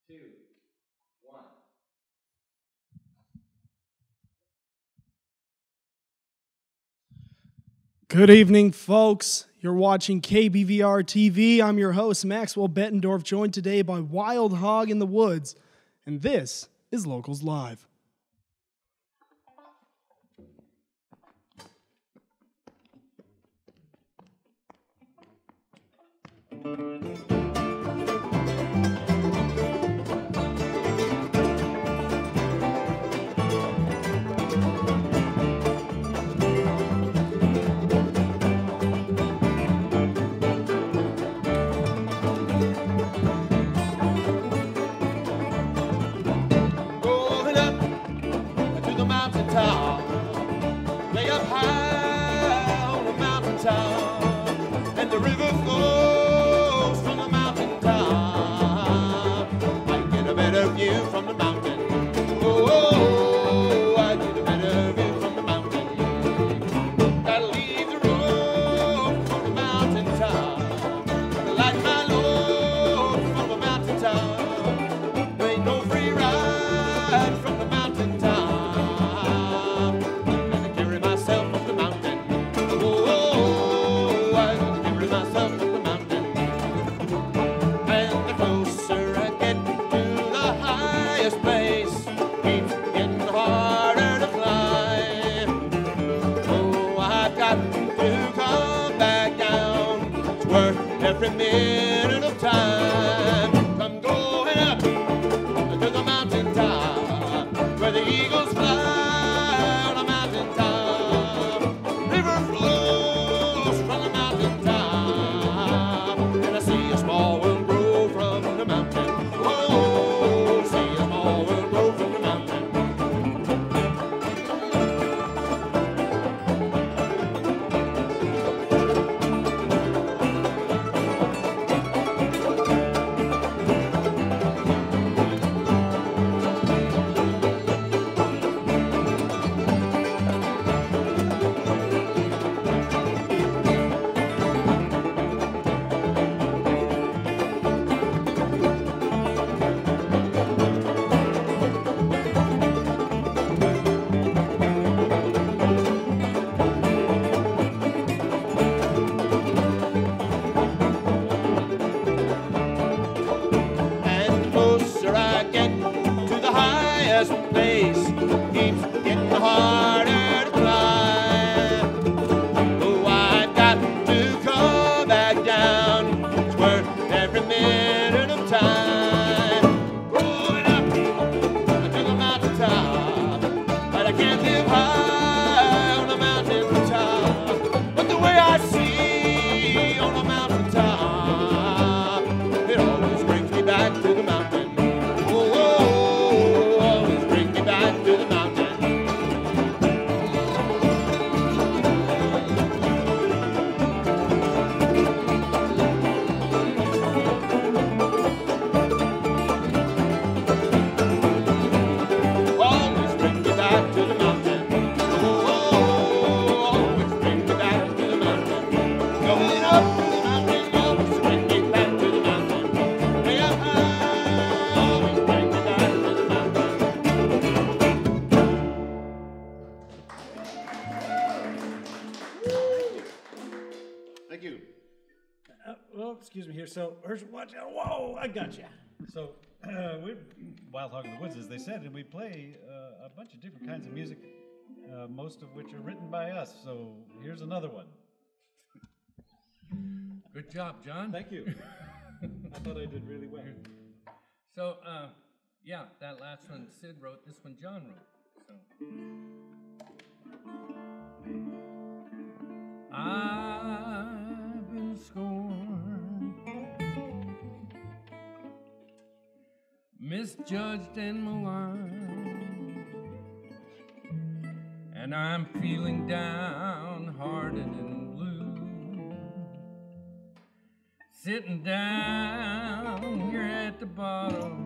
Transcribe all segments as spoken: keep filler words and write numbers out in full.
two, one. Good evening, folks. You're watching K B V R T V. I'm your host, Maxwell Bettendorf, joined today by Wild Hog in the Woods. And this is Locals Live. Every minute of time, I'm going up to the mountain top, where the eagles fly on a mountain top. River flows from the mountain top, and I see a small world grow from the mountain. Oh, see a small world grow from the mountain. Place keeps getting harder to climb. Oh, I've got to come back down. It's worth every minute of time. Growing up to the mountain top, but I can't live high on the mountain top. But the way I see on the mountain top, it always brings me back to the mountain. Thank you. Uh, well, excuse me here. So, here's watch out. Whoa, I got you. So, uh, we're Wild Hog in the Woods, as they said, and we play uh, a bunch of different kinds of music, uh, most of which are written by us. So, here's another one. Good job, John. Thank you. I thought I did really well. So, uh, yeah, that last one Sid wrote. This one John wrote. So, I've been scorned, misjudged and maligned, and I'm feeling downhearted and blue, sitting down here at the bottom,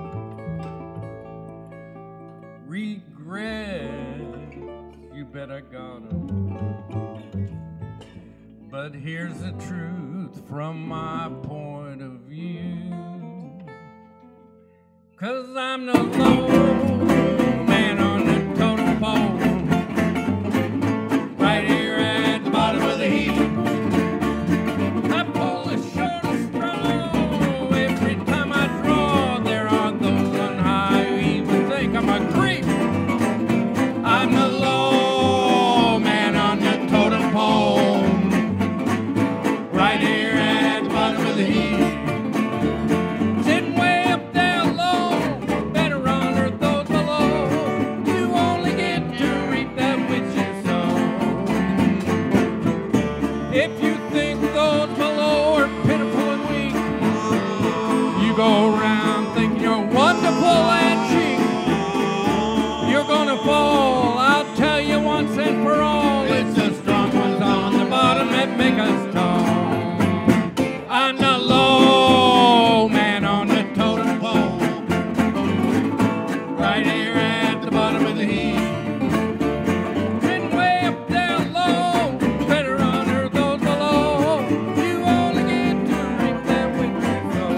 regret, you bet I got 'em. But here's the truth from my point of view. 'cause I'm the low man on the totem pole. Right here at the bottom of the heap. I pull the shortest straw every time I draw. There are those on high who even think I'm a creep. I'm the low man on the totem pole. Right here at the bottom of the heap. Sitting way up there low, better honor those below. You only get to reap that which you sow. If you think those below are pitiful and weak, you go around thinking you're wonderful and chic. You're gonna fall, I'll tell you once and for all. It's the strong ones on the bottom that make us tall. I'm the low man on the totem pole. Right here at the bottom of the heap. Sitting way up there low, better honor those below. You only get to reap that which you sow.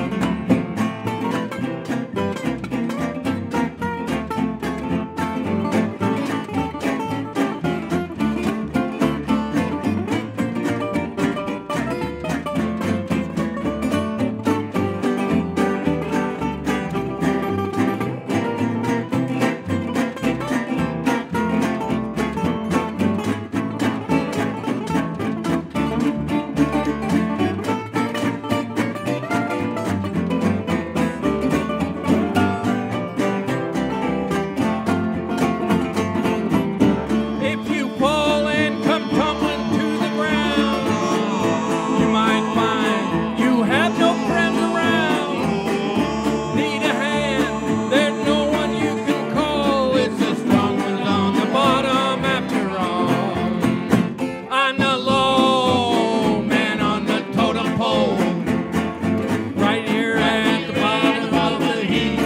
If you fall and come tumbling to the ground, you might find you have no friends around. Need a hand, there's no one you can call. It's the strong ones on the bottom after all. I'm the low man on the totem pole. Right here at the bottom of the heap.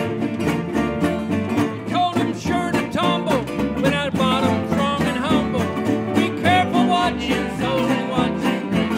Told him sure to tumble, but at the bottom strong and humble. Be careful what you sow and what you reap.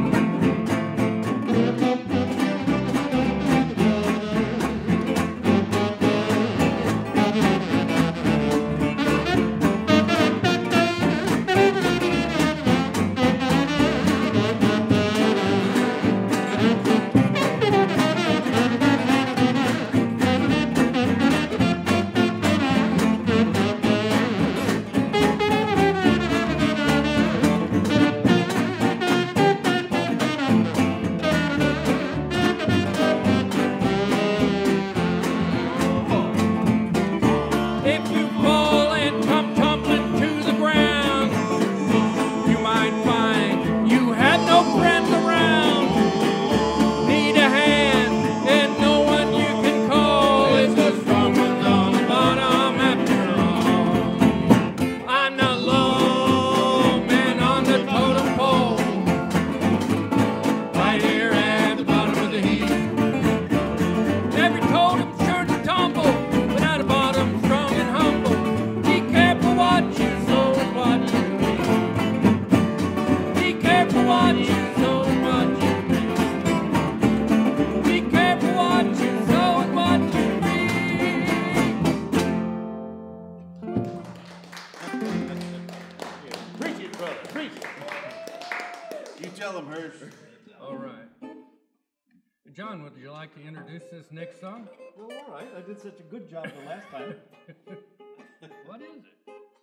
If you fall and come tumbling to the ground, you might find you have no friends around. Need a hand and no one you can call. It's the strong ones on the bottom after all. I'm the low man on the totem pole. Right here at the bottom of the heap. Every totem sure to tumble, but at the bottom strong and humble. Be careful what you sow and what you reap. Be careful what you sow and what you reap. Be careful what you sow and what you reap. Preach it, brother. Preach it. You tell them, Hirsch. All right. John, would you like to introduce this next song? Well, all right. I did such a good job the last time. What is it?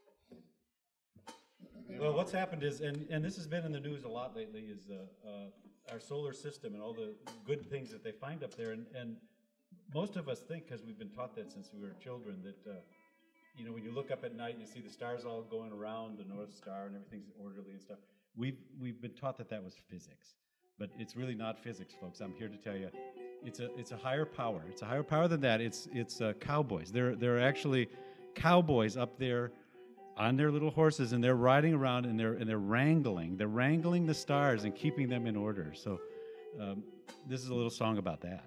Well, what's happened is, and, and this has been in the news a lot lately, is uh, uh, our solar system and all the good things that they find up there. And, and most of us think, because we've been taught that since we were children, that, uh, you know, when you look up at night and you see the stars all going around, the North Star, and everything's orderly and stuff, we've, we've been taught that that was physics. But it's really not physics, folks. I'm here to tell you, it's a it's a higher power. It's a higher power than that. It's it's uh, cowboys. There there are actually cowboys up there on their little horses, and they're riding around and they're and they're wrangling. They're wrangling the stars and keeping them in order. So um, this is a little song about that.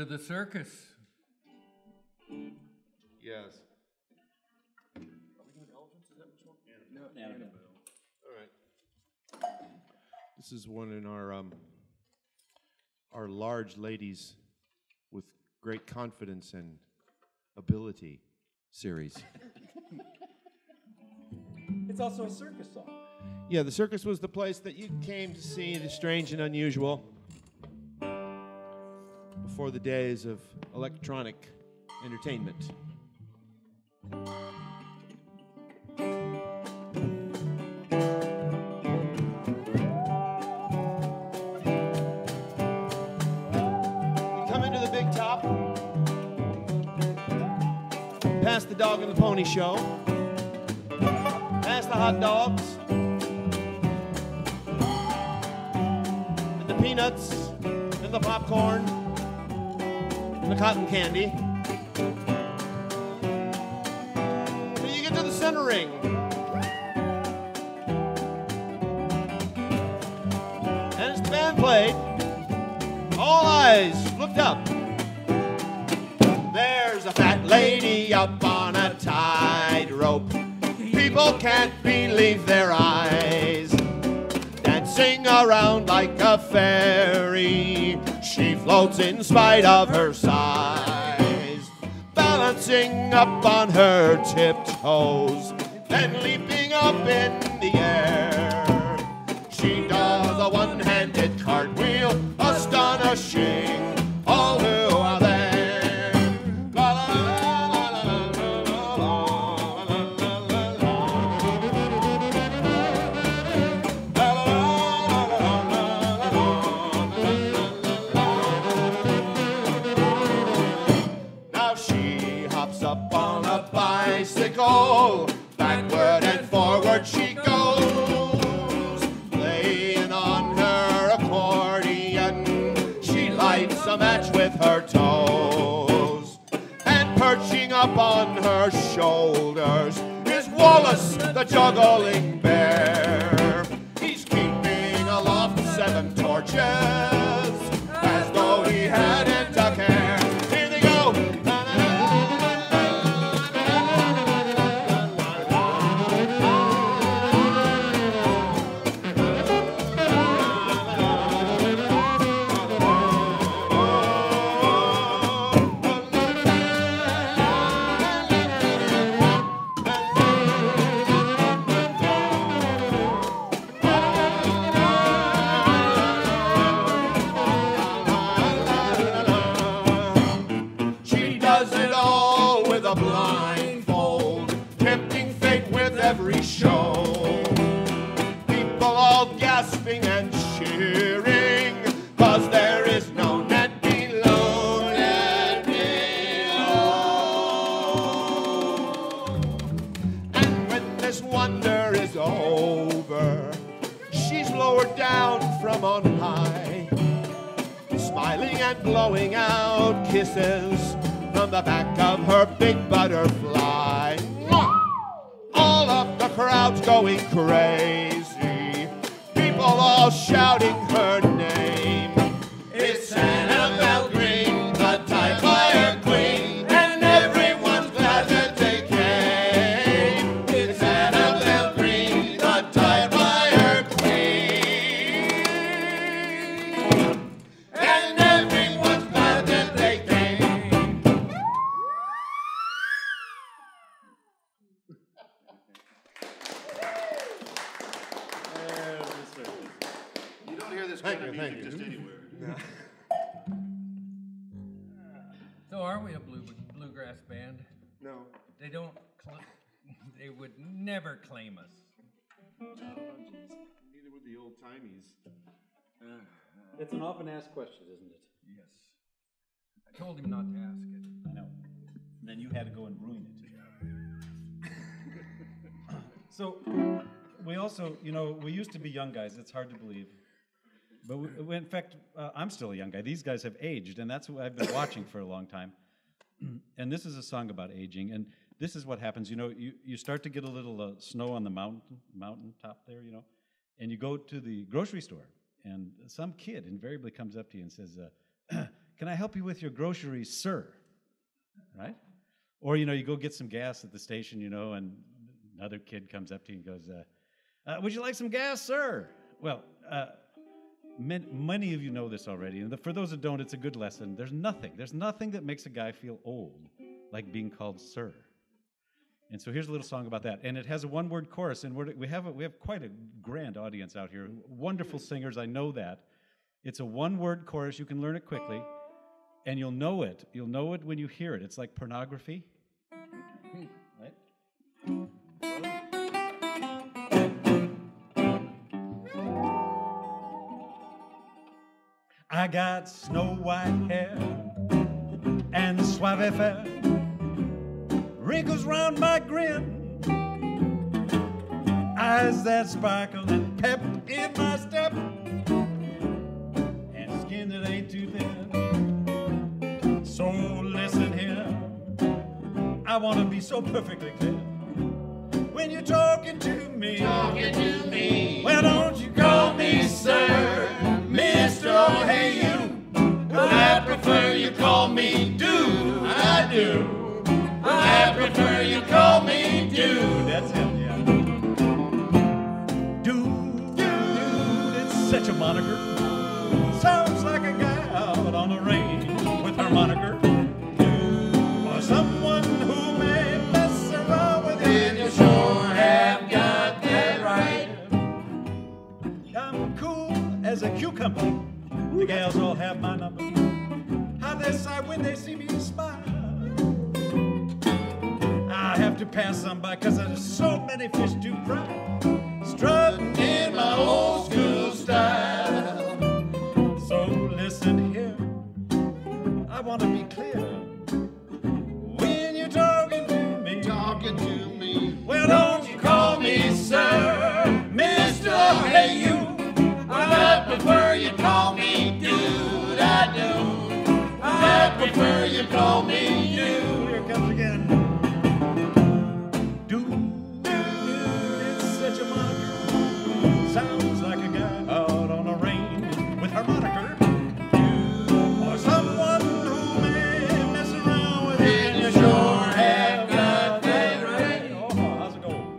the circus. Yes. Are we doing elephants? Is that which one? Yeah. Annabelle. All right. This is one in our um, our large ladies with great confidence and ability series. It's also a circus song. Yeah, the circus was the place that you came to see the strange and unusual before the days of electronic entertainment. Come into the big top, past the dog and the pony show, past the hot dogs, and the peanuts, and the popcorn, and the cotton candy. Till you get to the center ring. And as the band played, all eyes looked up. There's a fat lady up on a tightrope. People can't believe their eyes. Dancing around like a fairy, she floats in spite of her size. Balancing up on her tiptoes, then leaping up in the air. She does a one-handed cartwheel, astonishing all who are there. La la la la la la la la la. Now she hops up on a bicycle, backward and forward she goes, playing on her accordion. She lights a match with her toes, and perching up on her shoulders is Wallace, the juggling bear. He's keeping aloft seven torches, as though he hadn't a care. Here they go. She does it all with a blindfold, tempting fate with every show. People all gasping and cheering, 'cause there is no net below, net below. And when this wonder is over, she's lowered down from on high, smiling and blowing out kisses from the back of her big butterfly. Mwah! All of the crowd's going crazy, people all shouting her name. It's Annabelle Green, the Tight Wire Queen, and everyone's glad that they came. It's Annabelle Green, the Tight Wire Queen, and everyone's glad that they came. You don't hear this Thank kind you, of thank music you. just anywhere. So are we a blue bluegrass band? No. They don't. Cl- they would never claim us. Neither would the old timies. It's an often asked question, isn't it? Yes. I told him not to ask it. I know. And then you had to go and ruin it. So, we also, you know, we used to be young guys. It's hard to believe. But we, we- in fact, uh, I'm still a young guy. These guys have aged, and that's what I've been watching for a long time. And this is a song about aging. And this is what happens. You know, you, you start to get a little uh, snow on the mountain, mountain top there, you know, and you go to the grocery store, and some kid invariably comes up to you and says, uh, can I help you with your groceries, sir? Right? Or, you know, you go get some gas at the station, you know, and another kid comes up to you and goes, uh, uh, would you like some gas, sir? Well, uh, man, many of you know this already, and the, for those that don't, it's a good lesson. There's nothing, there's nothing that makes a guy feel old like being called sir. And so here's a little song about that. And it has a one-word chorus, and we're, we have a, we have quite a grand audience out here. Wonderful singers, I know that. It's a one-word chorus. You can learn it quickly, and you'll know it. You'll know it when you hear it. It's like pornography. Right? I got snow white hair and suave fair, wrinkles round my grin, eyes that sparkle and pep in my step, and skin that ain't too thin. So listen here, I want to be so perfectly clear. When you're talking to me, Talking to me, well, don't you call me sir, Mister Oh, hey you. I prefer you call me do. I do. I prefer you call me do. That's it, yeah. Dude, dude, it's such a moniker. Sounds like a guy out on a range with her moniker. Or someone who may mess around with And you sure have got that right. I'm cool as a cucumber. The gals all have my number. How they sigh when they see me smile. I have to pass some by because there's so many fish to fry. Strutting In my old school style. So listen here, I want to be clear. When you're talking to me, Talking to me, well, don't you call me sir, Mister Oh, hey you. I prefer you call me dude. I do. I prefer you call me dude. Here it comes again. Dude, it's such a moniker. Sounds like a guy out on a range with harmonica. Or someone who may mess around with it. And you sure have got that right. Oh, how's it going?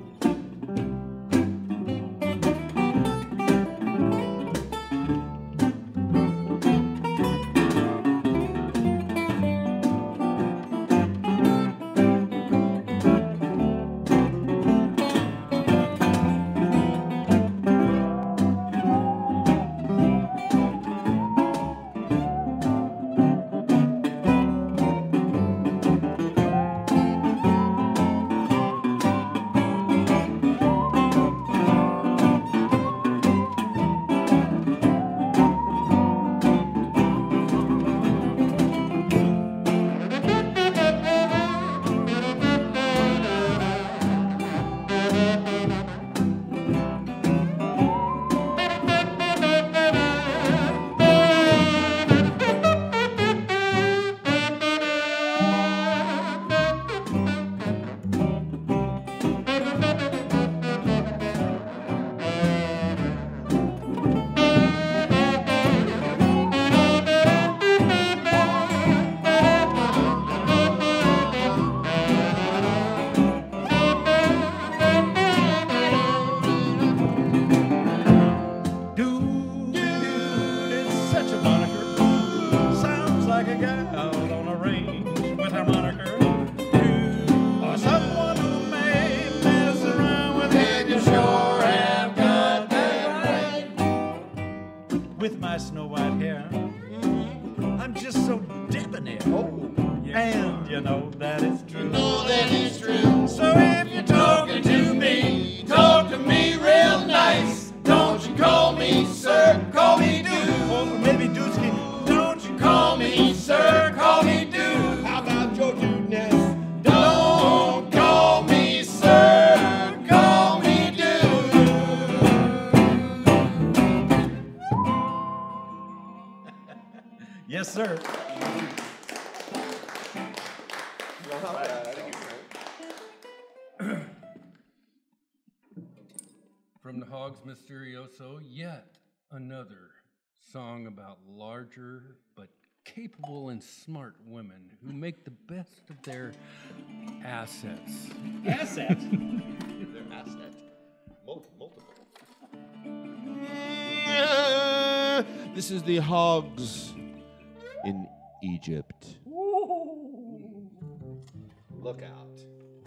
Dude, dude, it's such a moniker. Sounds like a guy out on a range with harmonica. Or someone who may mess around with And you it. sure have got that right. With my snow white hair, I'm just so debonair. Oh, And you know that it's true. know that it's true. So if you're Talking to me, talk to me real nice. Don't you call me sir, call me dude. or maybe Dusky, don't you Call me sir, call me dude. How about your dudeness? Don't call me sir, call me dude. Yes, sir. From the Hogs Mysterioso, yet another song about larger but capable and smart women who make the best of their assets. Asset. Their asset. Mul- multiple. This is the hogs in Egypt. Look out.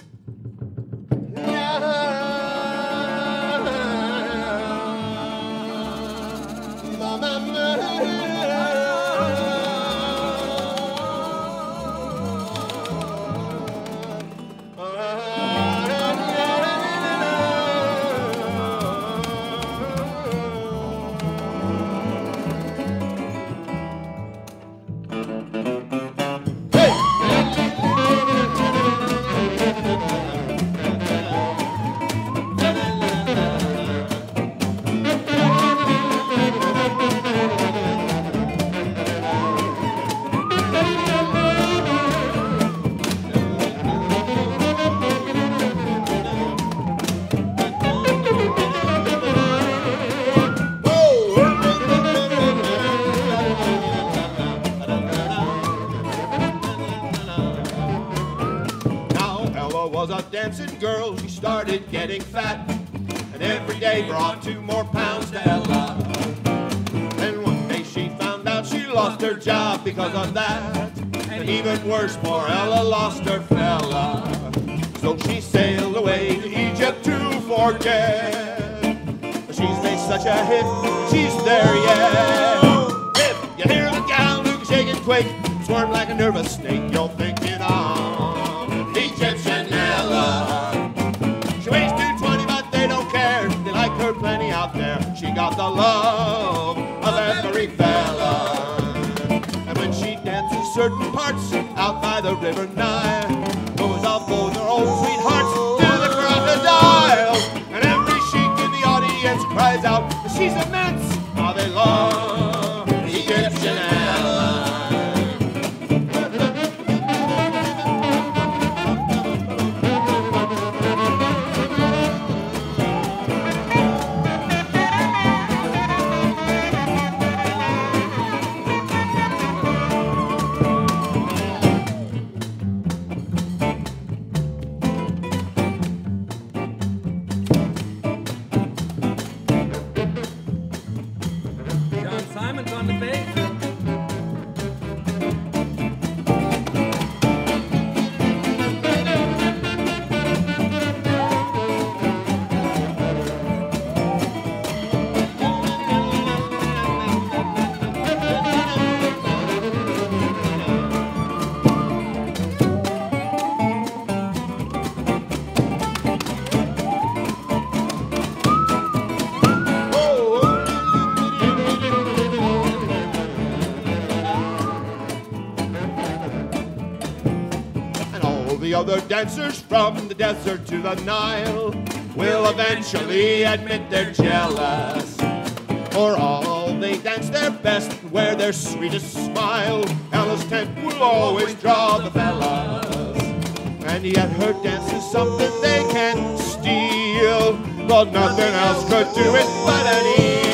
Was a dancing girl, she started getting fat, and every day brought two more pounds to Ella. And one day she found out she lost her job because of that, and even worse, poor Ella lost her fella. So she sailed away to Egypt to forget. She's made such a hit, she's there yet. If you hear the gal who can shake and quake, squirm like a nervous snake, you're thinking of Egyptian Ella. She weighs two twenty, but they don't care. They like her plenty out there. She got the love of every fella. And when she dances certain parts out by the river Nile, goes off both her old sweethearts to the crocodile. And every sheik in the audience cries out, she's immense, how they love Egyptian Ella. John Simon's on the bass. The other dancers from the desert to the Nile will eventually admit they're jealous. For all they dance their best and wear their sweetest smile, Ella's tent will always draw the fellas. And yet her dance is something they can't steal, but nothing else could do it but an eel.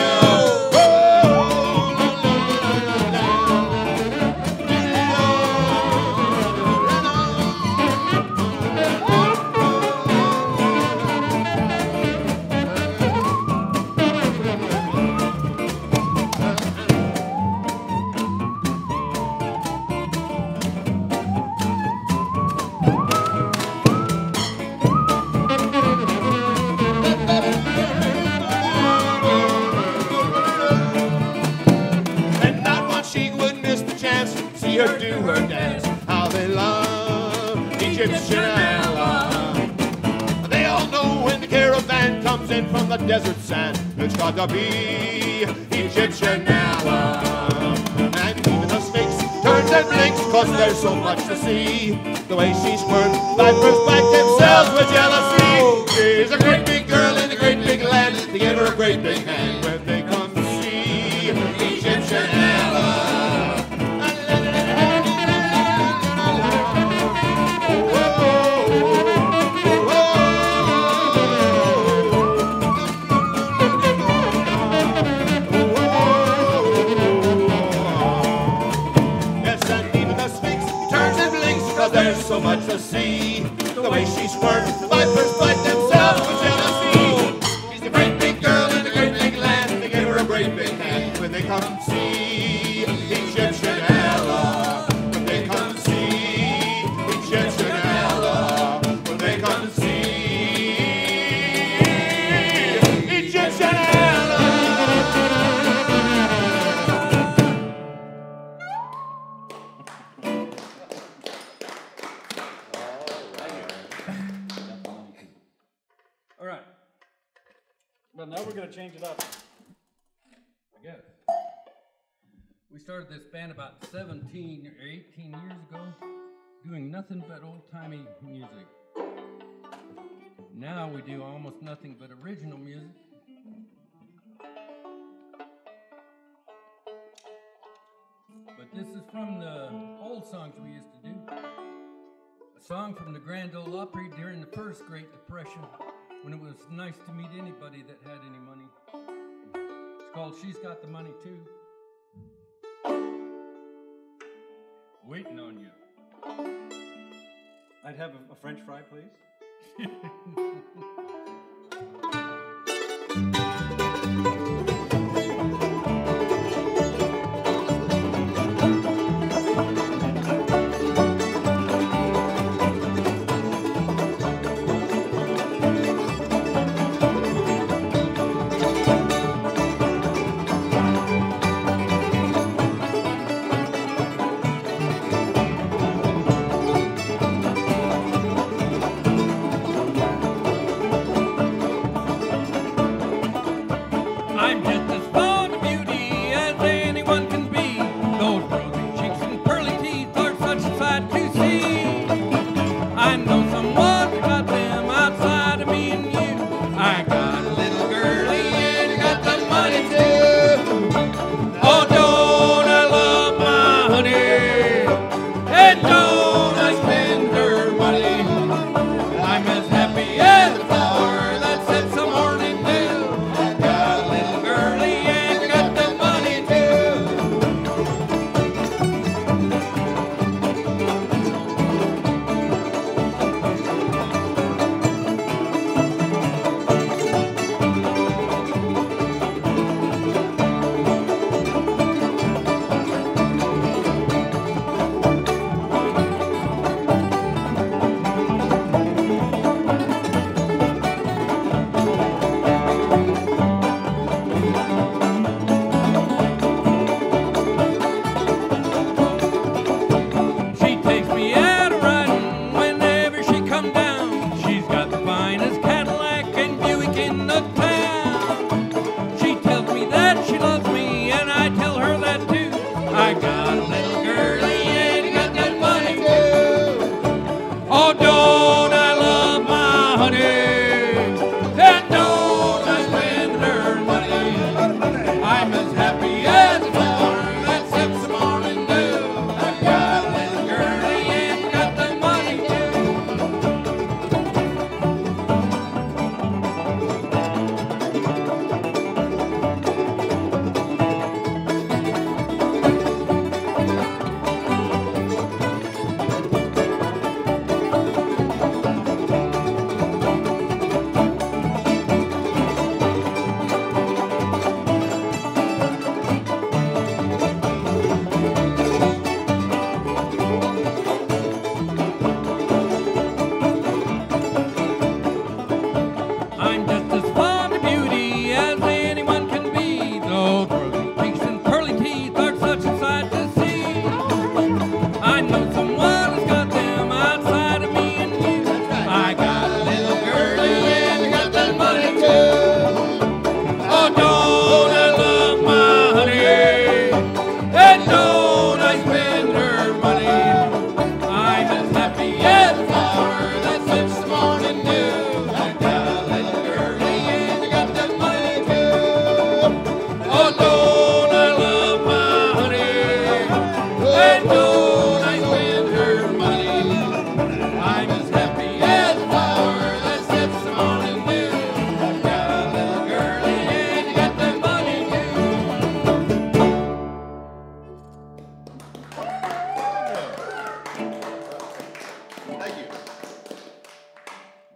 Her do her dance, how they love Egyptian Ella. They all know when the caravan comes in from the desert sand, it's got to be Egyptian Ella. And even the Sphinx turns and blinks, cause there's so much to see. The way she squirms, vipers bite themselves with jealousy. She's a great big girl in a great big land, they give her a great big hand when they come to see Egyptian Ella. squirt. Vipers bite themselves with jealousy. She's a great big girl in a great big land. They give her a great big hand when they come see Egyptian Ella. When they come see Egyptian Ella. When they come see Egyptian Ella. All right. Well, now we're going to change it up. I guess. We started this band about seventeen or eighteen years ago, doing nothing but old-timey music. Now we do almost nothing but original music. But this is from the old songs we used to do. A song from the Grand Ole Opry during the first Great Depression, when it was nice to meet anybody that had any money. It's called She's Got the Money Too. Waiting on you. I'd have a, a French fry, please. I'm just as fond of beauty as anyone can be. Those rosy cheeks and pearly teeth are such a sight to see. I know someone who got them outside of me and you. I got a little girlie and I got the money too. Oh, don't I love my honey? And don't I spend her money? I'm as happy as a flower that sets the morning dew. I got a little girlie and I got the money too. She takes me out a riding whenever she come down. She's got the finest Cadillac and Buick in the town. She tells me that she loves me and I tell her that too. I got a little girlie and I got that money too. Oh, don't I love my honey? And don't I spend her money? I'm as happy as a flower that sets the morning dew. I got a little girlie and I got the money too.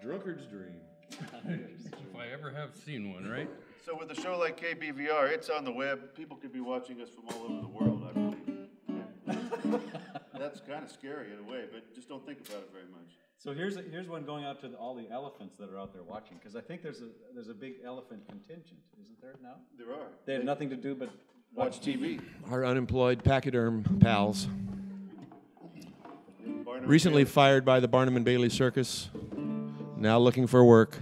drunkard's dream. If I ever have seen one, right? So with a show like K B V R, it's on the web. People could be watching us from all over the world, I believe. That's kind of scary in a way, but just don't think about it very much. So here's a, here's one going out to the, all the elephants that are out there watching, because I think there's a there's a big elephant contingent, isn't there now? There are. They have nothing to do but Watch T V. Our unemployed pachyderm pals. Barnum Recently Bailey. fired by the Barnum and Bailey Circus. Now looking for work.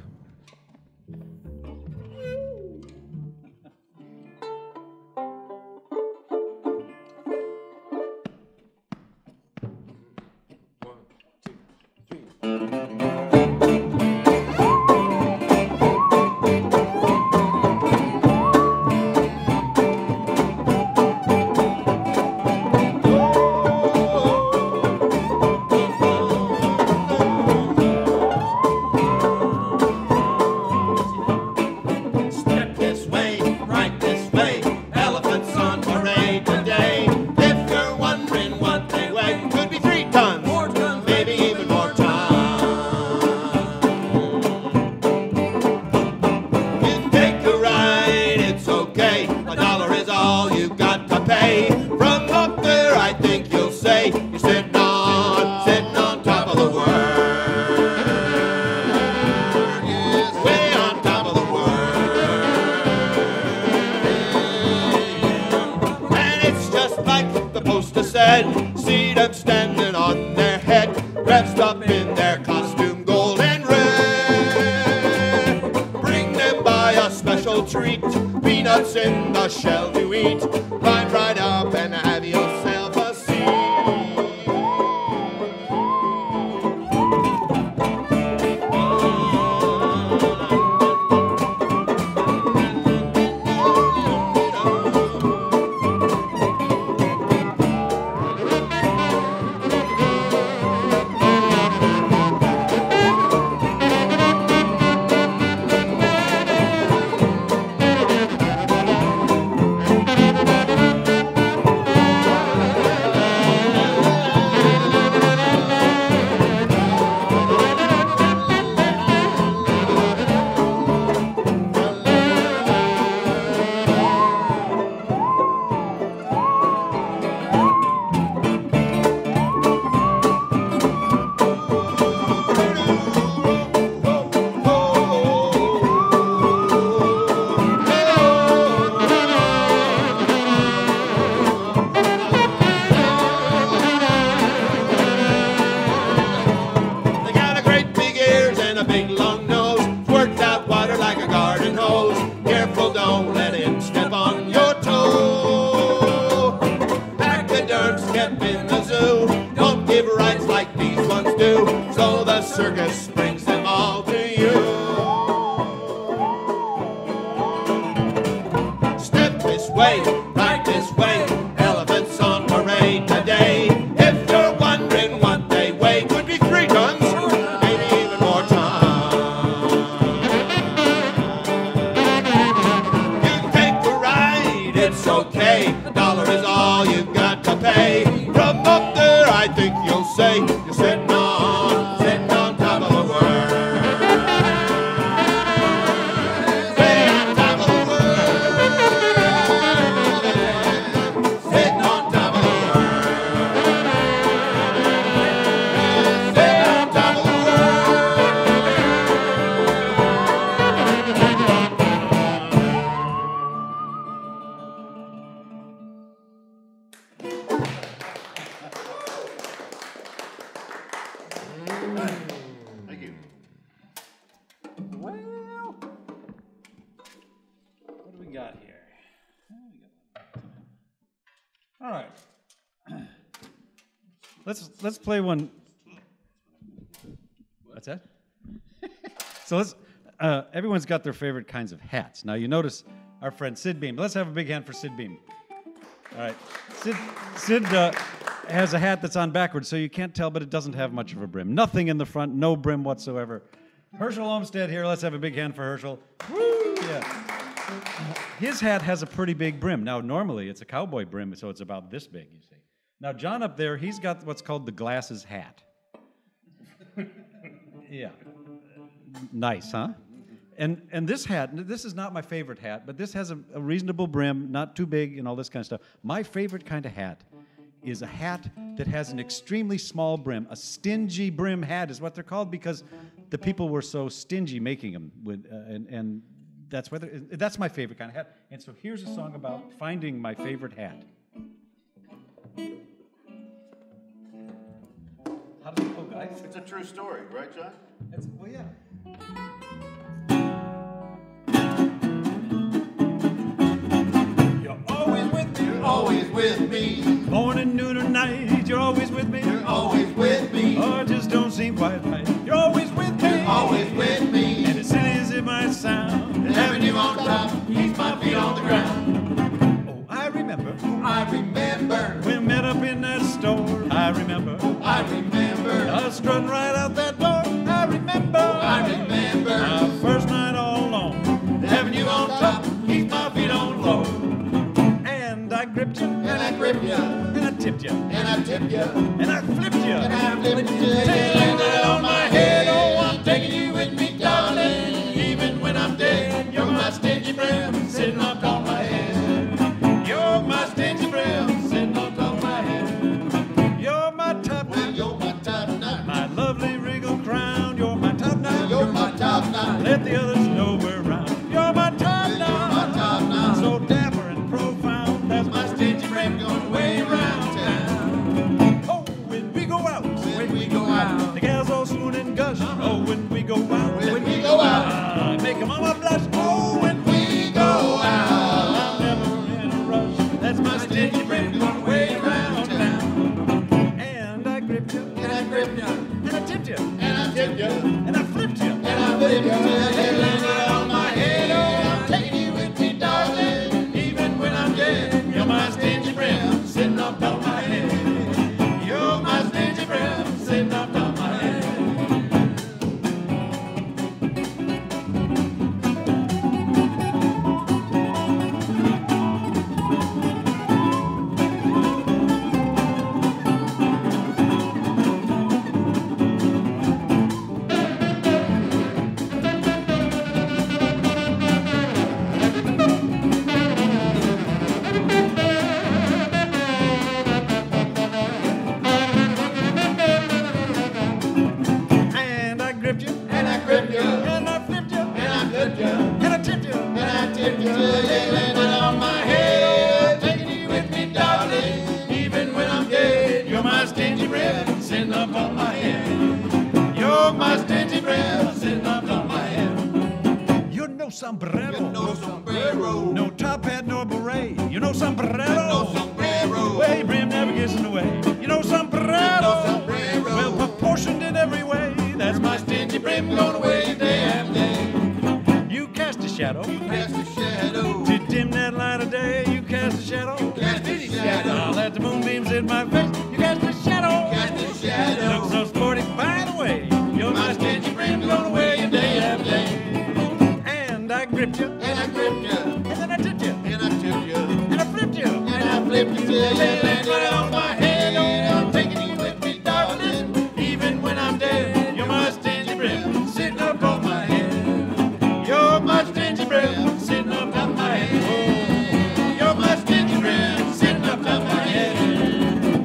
Step this way, right this way, elephants on parade today. If you're wondering what they weigh, could be three tons, more tons, maybe even more tons. You take a ride, it's okay. A dollar is all you got to pay. From up there, I think you'll say you're sitting on, sitting on top of the world. Yes, way on top of the world. And it's just like the poster said. See them standing on their head, dressed up in their costume, gold and red. Bring them by a special treat, peanuts in the shell to eat. Climb right up and have yourself a seat. They got a great big ears and a big long nose. Squirts out water like a garden hose. Careful, don't let him step on your toe. Pachyderms kept in the zoo don't give rights like these ones do. So the circus brings them all to you. Step this way, right this way. Elephants on parade today. If you're wondering what they weigh, could be three tons, maybe even more tons. You take a ride, it's okay. A dollar is all you've got to pay. From up there, I think you'll say you're sitting on, sitting on top of the world. Way on top of the world. Sitting on top of the world. Way on top of the Thank you. Well, what do we got here? Oh, we got- All right. Let's let's play one. What's that? So let's. Uh, everyone's got their favorite kinds of hats. Now you notice our friend Sid Beam. Let's have a big hand for Sid Beam. All right, Sid. Sid uh, has a hat that's on backwards, so you can't tell, but it doesn't have much of a brim. Nothing in the front, no brim whatsoever. Herschel Olmsted here. Let's have a big hand for Herschel. Woo! Yeah. His hat has a pretty big brim. Now, normally it's a cowboy brim, so it's about this big, you see. Now, John up there, he's got what's called the glasses hat. Yeah. Nice, huh? And and this hat, this is not my favorite hat, but this has a, a reasonable brim, not too big, and all this kind of stuff. My favorite kind of hat is a hat that has an extremely small brim. A stingy brim hat is what they're called because the people were so stingy making them. With, uh, and, and that's whether that's my favorite kind of hat. And so here's a song about finding my favorite hat. How does it go, guys? It's a true story, right, John? It's, well, yeah. You're always with me. You're always with me. Morning, noon, or night, you're always with me. You're always with me. Oh, it just don't seem quite right. You're always with me. You're always with me. And as silly as it might sound, Having you on top keeps my feet on the ground. oh, I remember I remember. we met up in that store. I remember I remember. us strutting right out that door. I remember I remember. our first night all alone. Having you on top keeps my feet on the floor. And I gripped you, And I grip you. and I tipped you, And I tip you. and I flipped you. And I flip you. Till you landed on my head. Oh, I'm taking you with me, darling. Even when I'm dead, you're my stingy brim sitting on top of my head. You're my stingy brim, Sitting on top of my head. you're my top Well, knot, you're my top notch. my lovely regal crown. You're my top knot. You're my top notch. Let the others know we're around. You're my top You're knot. my top notch. So dapper and profound. That's My my stingy brim going way around town. Oh, when we go out, When we go out. the gals all swoon and gush. Oh, when we go out, When we go out. ah, make a mama blush. Oh, when We go out. I'm never in a rush. That's my My stingy stingy brim brim going going way way around around town. town. And I gripped you, And I grip you. and I tipped you, And I tip you. and I flipped you. And I flip you till you landed on my head. Oh, I'm taking you with me, darling. Even when I'm dead, you're my stingy brim sitting on top of my head. You're my stingy brim sitting on top of my head. And I gripped you, And I grip you. and I flipped you, And I flip you. and I tipped you. And I tip you till you landed on my head. I'm taking you with me, darling. Even when I'm dead, you're my stingy brim sitting up on my head. You're my stingy brim sitting up on my head. You're no sombrero, No sombrero. no top hat nor beret. You know sombrero. No sombrero. Well, your brim never gets in the way. You know sombrero. No sombrero. Well, proportioned in every way. That's My my. stingy brim going away day after day. You cast a shadow Cast a shadow. to dim that light of day. You cast a shadow. Cast a shadow. I'll let the moonbeams hit my face. You cast a shadow. Cast a Look shadow. so sporty, by the way. You're My my. stingy brim going away day after day. And I gripped you, And I gripped you. and then I tipped you, And I tip you. and I flipped you. And I flipped you till you landed on my head. Oh, I'm taking you with me, darling. Even when I'm dead, you're my stingy brim sitting up on my head. You're my stingy brim sitting up on my head. You're my stingy brim sitting up on my head.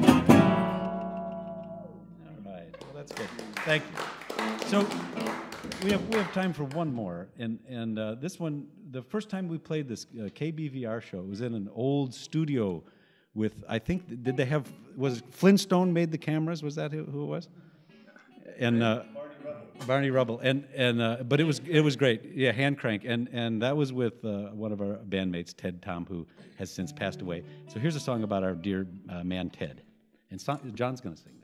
All right. Well, that's good. Thank you. So we have we have time for one more, and and uh, this one, the first time we played this uh, K B V R show, it was in an old studio with, I think, did they have, was Flintstone made the cameras? Was that who, who it was? And uh, Barney Rubble, and and uh, but it was it was great, yeah, hand crank, and and that was with uh, one of our bandmates, Ted Tom, who has since passed away. So here's a song about our dear uh, man Ted, and so, John's going to sing this.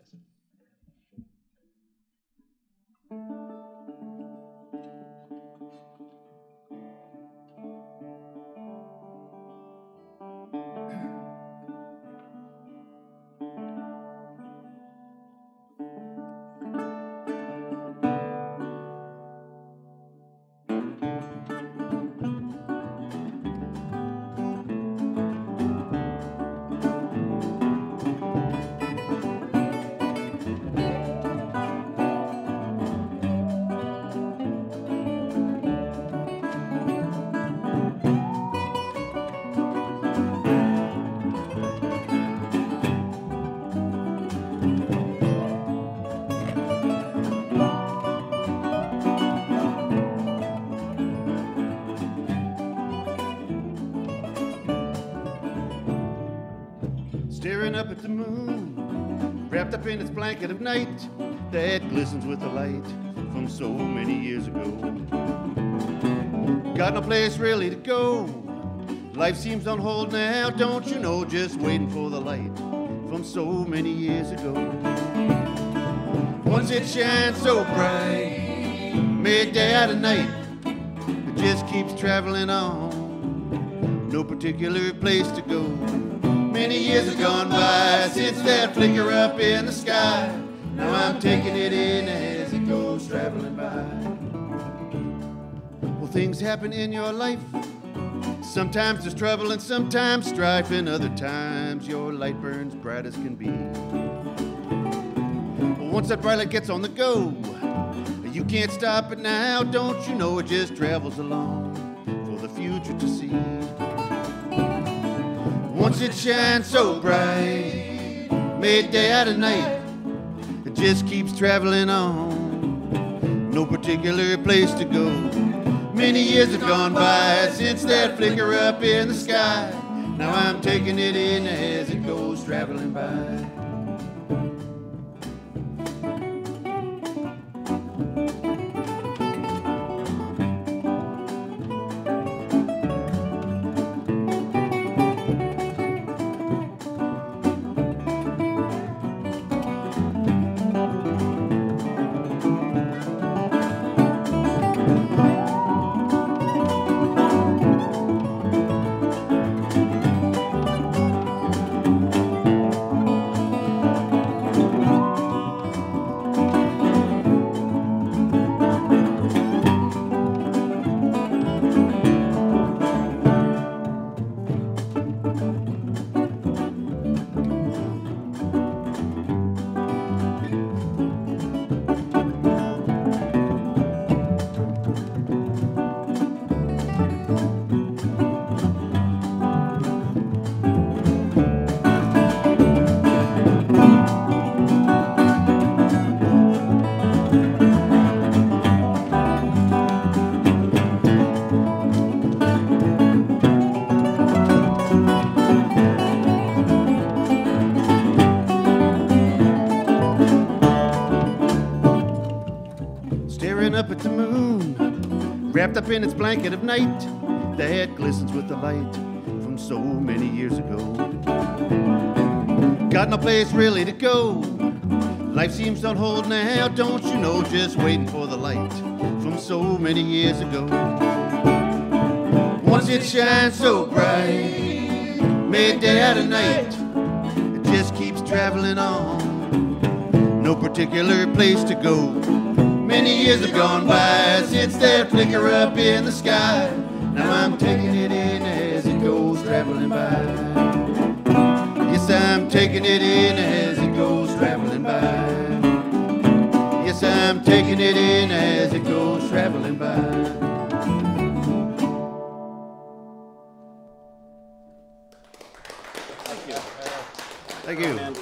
Staring up at the moon, wrapped up in its blanket of night that glistens with the light from so many years ago. Got no place really to go. Life seems on hold now, don't you know, just waiting for the light from so many years ago. Once it shines so bright, midday out of night, it just keeps traveling on, no particular place to go. Many years have gone by since that flicker up in the sky. Now I'm taking it in as it goes traveling by. Well, things happen in your life. Sometimes there's trouble and sometimes strife, and other times your light burns bright as can be. But once that bright light gets on the go, you can't stop it now, don't you know, it just travels along for the future to see. Once it shines so bright, midday out of night, it just keeps traveling on, no particular place to go. Many years have gone by since that flicker up in the sky. Now I'm taking it in as it goes traveling by. Up at the moon, wrapped up in its blanket of night that glistens with the light from so many years ago. Got no place really to go. Life seems on hold now, don't you know, just waiting for the light from so many years ago. Once it shines so bright, midday out of night, it just keeps traveling on, no particular place to go. Many years have gone by since that flicker up in the sky. Now I'm taking it in as it goes traveling by. Yes, I'm taking it in as it goes traveling by. Yes, I'm taking it in as it goes traveling by. Thank you. Thank you.